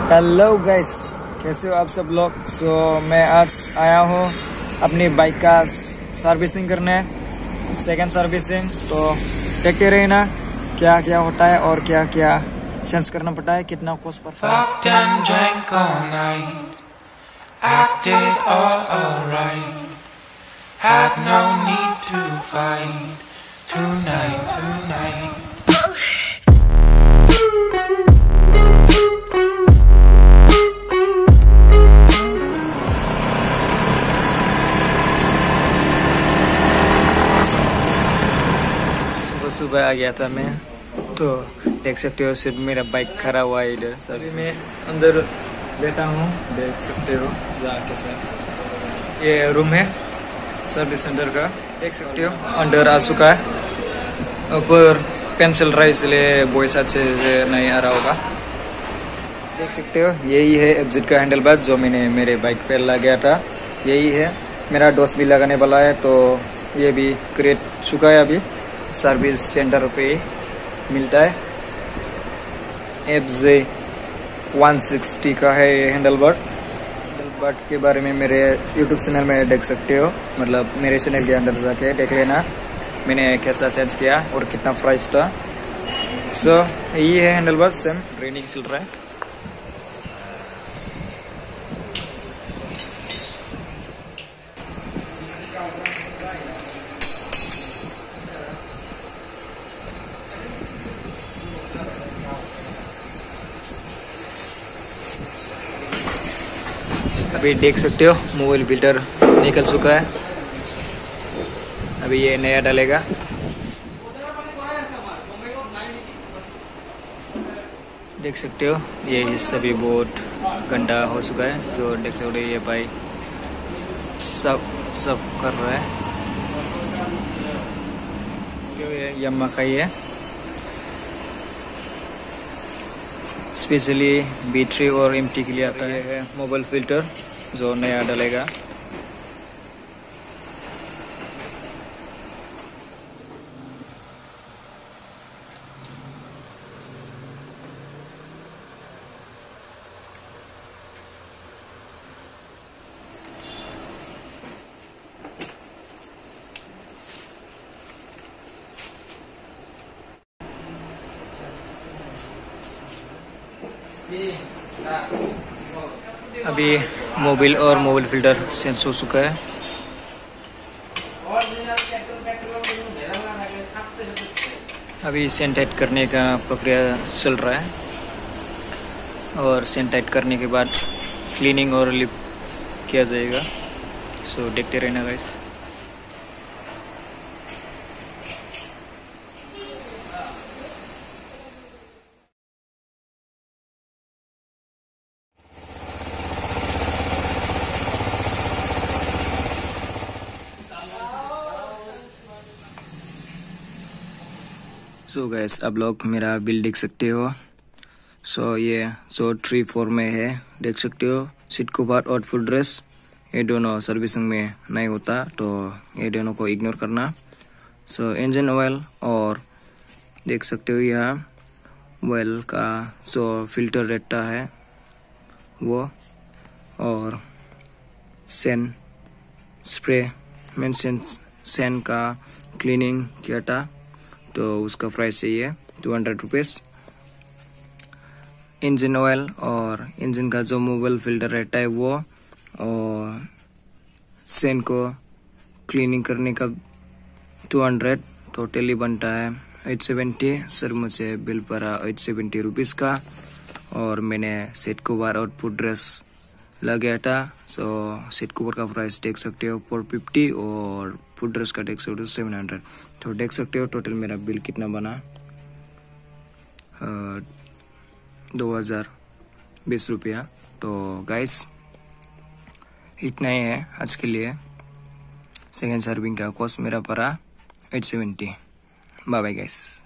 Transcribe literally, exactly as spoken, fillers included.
Hello guys, कैसे हो आप सब लोग। सो so, मैं आज आया हूँ अपनी बाइक का सर्विसिंग करने, सेकंड सर्विसिंग। तो देखते रहे ना क्या क्या होता है और क्या क्या चेंज करना पड़ता है, कितना कॉस्ट पड़ता है। सुबह आ गया था मैं, तो देख सकते हो सिर्फ मेरा बाइक खड़ा हुआ है इधर। सभी मैं अंदर बैठा हूँ, देख सकते हो जाके सर। ये रूम है सर्विस सेंटर का, देख सकते हो अंदर आ चुका है। ऊपर पेंसिल रहा इसलिए वॉइस अच्छे से नहीं आ रहा होगा। देख सकते हो यही है एग्जिट का हैंडल बार जो मैंने मेरे बाइक पे लगा था। यही है, मेरा डोस भी लगाने वाला है, तो ये भी क्रिएट चुका है। अभी सर्विस सेंटर पे मिलता है। एफ जे वन सिक्सटी का है ये हैंडल बार। हैंडल बार के बारे में मेरे यूट्यूब चैनल में देख सकते हो, मतलब मेरे चैनल के अंदर जाके देख लेना मैंने कैसा चेंज किया और कितना प्राइस था। सो so, ये है हैंडल बार, सेम ट्रेनिंग चल रहा है। अभी देख सकते हो मोबाइल फिल्टर निकल चुका है, अभी ये नया डालेगा। देख सकते हो ये हिस्सा भी बहुत गंदा हो चुका है, तो देख सकते हो ये भाई सब सब कर रहा है। ये यामा का ही है, स्पेशली बी थ्री और एम टी के लिए आता है मोबाइल फिल्टर जो नया डालेगा। अभी मोबाइल और मोबाइल फिल्टर चेंज हो चुका है। अभी सैनिटाइज करने का प्रक्रिया चल रहा है और सैनिटाइज करने के बाद क्लीनिंग और लिप किया जाएगा। सो देखते रहना गाइस। सो गैस आप लोग मेरा बिल देख सकते हो। सो so, ये सो थ्री फोर में है, देख सकते हो। सीट कवर और फुल ड्रेस ये दोनों सर्विसिंग में नहीं होता, तो ये दोनों को इग्नोर करना। सो इंजन ऑयल और देख सकते हो यहाँ ऑयल का जो फिल्टर रहता है वो, और सेन स्प्रे मेन सेन सेन का क्लीनिंग किया था, तो उसका प्राइस यही है two hundred rupees. Engine oil और इंजन का जो मोबाइल फिल्टर रहता है वो, और सेन को क्लीनिंग करने का टू हंड्रेड, टोटली बनता है एट सेवेंटी। सर मुझे बिल पड़ा एट सेवेंटी रुपीज़ का, और मैंने सीट कवर और फुट ड्रेस लगाया था। सो सीट कवर का प्राइस देख सकते हो फोर फिफ्टी और फुट ड्रेस का देख सकते हो सेवन हंड्रेड। तो देख सकते हो टोटल मेरा बिल कितना बना, दो हज़ार बीस रुपया। तो गाइस इतना ही है आज के लिए। सेकेंड सर्विंग का कॉस्ट मेरा पड़ा eight seventy. Bye bye guys.